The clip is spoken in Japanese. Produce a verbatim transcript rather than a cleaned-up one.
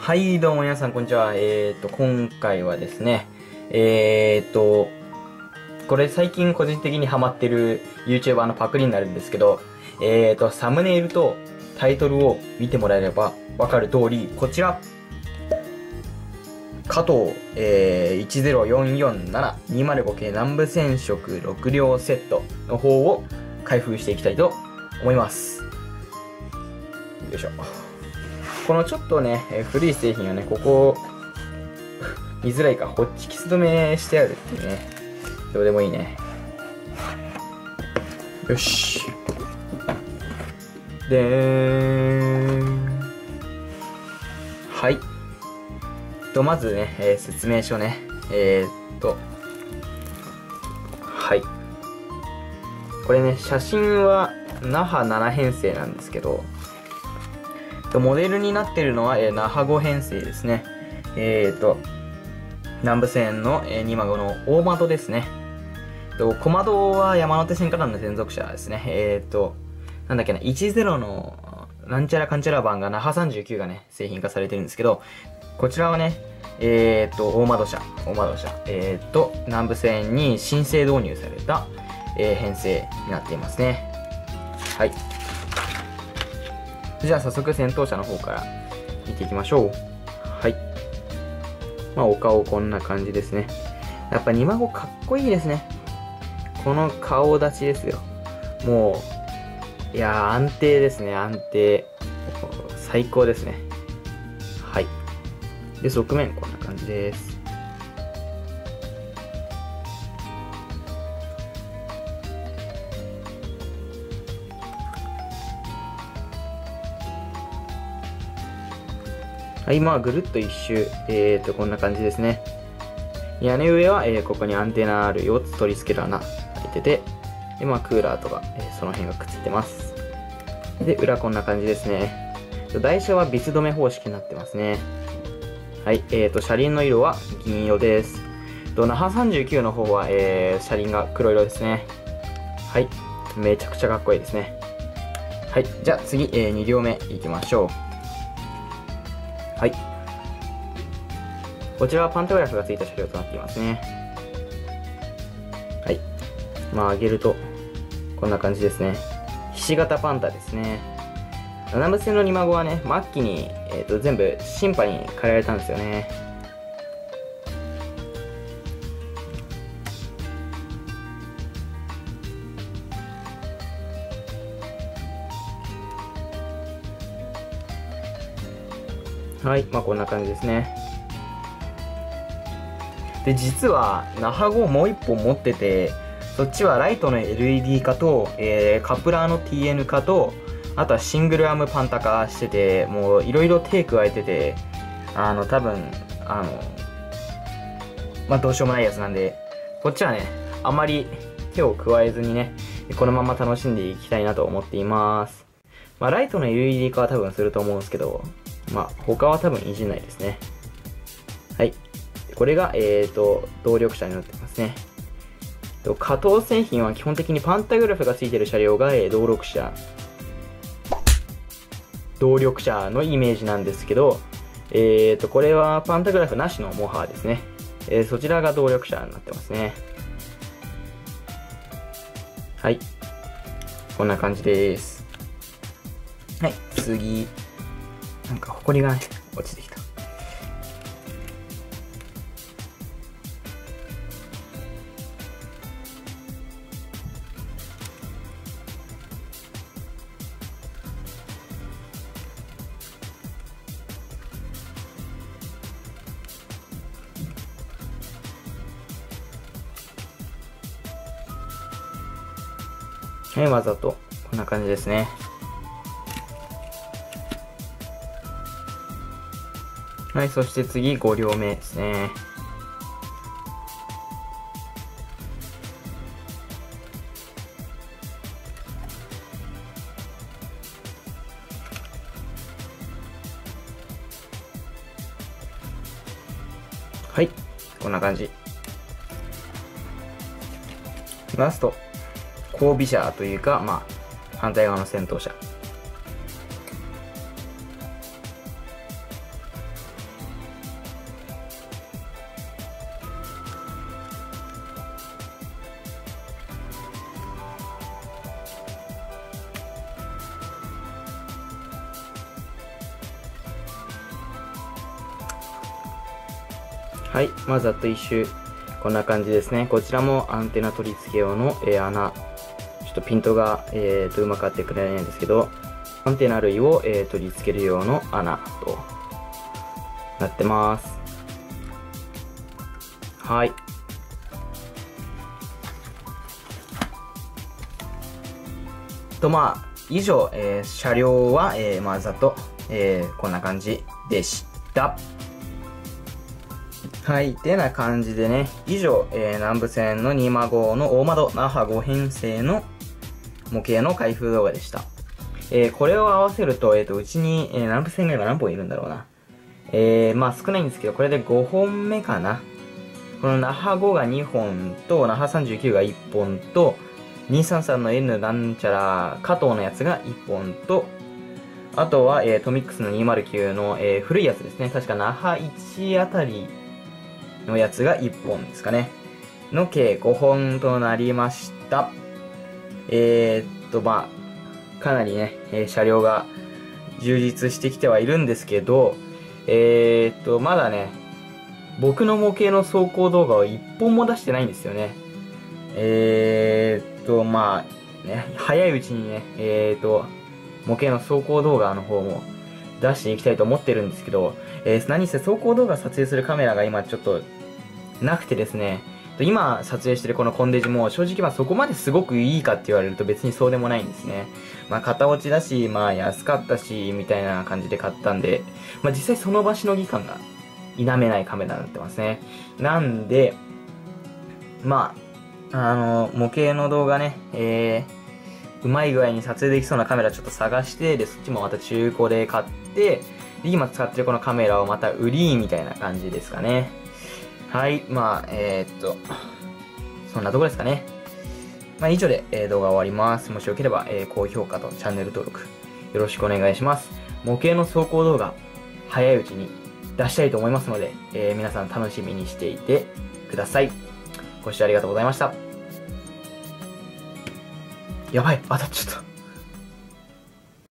はい、どうも皆さん、こんにちは。えーと、今回はですね、えーと、これ最近個人的にハマってる YouTuber のパクリになるんですけど、えーと、サムネイルとタイトルを見てもらえればわかる通り、こちら、加藤、えー、いちゼロよんよんななにまるご系南部染色ろく両セットの方を開封していきたいと思います。よいしょ。このちょっとね、えー、古い製品はね、ここ、見づらいか、ホッチキス止めしてあるっていうね。どうでもいいね。よし。でーん。はい。と、まずね、えー、説明書ね。えー、っと。はい。これね、写真は那覇なな編成なんですけど、モデルになっているのは、えー、那覇ご編成ですね。えーと、南武線の、えー、にまごの大窓ですね。と小窓は山手線からの専属車ですね。えーと、なんだっけな、いちゼロのなんちゃらかんちゃら版が那覇さんじゅうきゅうがね、製品化されてるんですけど、こちらはね、えーと、大窓車、大窓車、えーと、南武線に新製導入された、えー、編成になっていますね。はい。じゃあ早速先頭車の方から見ていきましょう。はい。まあお顔こんな感じですね。やっぱにまごかっこいいですね。この顔立ちですよ。もう、いやー安定ですね、安定。最高ですね。はい。で、側面こんな感じです。はい、まあぐるっと一周、えーと、こんな感じですね。屋根上は、えー、ここにアンテナあるよっつ取り付ける穴開いてて、で、まあクーラーとか、えー、その辺がくっついてます。で、裏こんな感じですね。台車はビス止め方式になってますね。はい、えーと、車輪の色は銀色です。那覇さんじゅうきゅうの方は、えー、車輪が黒色ですね。はい、めちゃくちゃかっこいいですね。はい、じゃあ次、えー、に両目いきましょう。はい。こちらはパンタグラフがついた車両となっていますね。はい。まあ、上げると、こんな感じですね。ひし形パンタですね。南武線のにまごはね、末期に、えーと、全部、シンパに変えられたんですよね。はい。まあ、こんな感じですね。で、実は、那覇ごもう一本持ってて、そっちはライトの エルイーディー 化と、えー、カプラーの ティーエヌ 化と、あとはシングルアームパンタ化してて、もういろいろ手加えてて、あの、多分、あの、まあ、どうしようもないやつなんで、こっちはね、あまり手を加えずにね、このまま楽しんでいきたいなと思っています。まあ、ライトの エルイーディー 化は多分すると思うんですけど、まあ、他は多分いじんないですね。はい。これが、えーと、動力車になってますね。加藤製品は基本的にパンタグラフが付いている車両が、えー、動力車、動力車のイメージなんですけど、えーと、これはパンタグラフなしのモハーですね。えー、そちらが動力車になってますね。はい。こんな感じです。はい、次。なんか、埃がね、落ちてきた。はい、わざと、こんな感じですね。はい、そして次、ご両目ですね。はい、こんな感じ。ラスト、後尾車というか、まあ、反対側の先頭車。 はい、まあ、ざっと一周、こんな感じですね。こちらもアンテナ取り付け用の、えー、穴。ちょっとピントが、えー、とうまく合ってくれないんですけど、アンテナ類を、えー、取り付ける用の穴となってます。はい。と、まあ、以上、えー、車両は、えー、まあ、ざっと、えー、こんな感じでした。はい。てな感じでね、以上、えー、南武線のにまごの大窓那覇ご編成の模型の開封動画でした。えー、これを合わせると、えっ、ー、と、うちに、えー、南武線が今何本いるんだろうな。えー、まあ少ないんですけど、これでごほんめかな。この那覇ごがにほんと、那覇さんじゅうきゅうがいっぽんと、にさんさんの N なんちゃら加藤のやつがいっぽんと、あとは、えー、トミックスのにまるきゅうの、えー、古いやつですね。確か那覇いちあたりのやつがいっぽんですかね。の計ごほんとなりました。えー、っと、まあ、かなりね、えー、車両が充実してきてはいるんですけど、えー、っと、まだね、僕の模型の走行動画をいっぽんも出してないんですよね。えー、っと、まあ、ね、早いうちにね、えー、っと、模型の走行動画の方も出していきたいと思ってるんですけど、えー、何せ走行動画撮影するカメラが今ちょっとなくてですね、今撮影してるこのコンデジも正直まあそこまですごくいいかって言われると別にそうでもないんですね。まあ型落ちだし、まあ安かったし、みたいな感じで買ったんで、まあ実際その場しのぎ感が否めないカメラになってますね。なんで、まあ、あの、模型の動画ね、えー、うまい具合に撮影できそうなカメラちょっと探して、で、そっちもまた中古で買って、で、今使ってるこのカメラをまた売り、みたいな感じですかね。はい、まあ、えー、っと、そんなとこですかね。まあ、以上で、えー、動画終わります。もしよければ、えー、高評価とチャンネル登録、よろしくお願いします。模型の走行動画、早いうちに出したいと思いますので、えー、皆さん楽しみにしていてください。ご視聴ありがとうございました。やばい、当たっちゃった。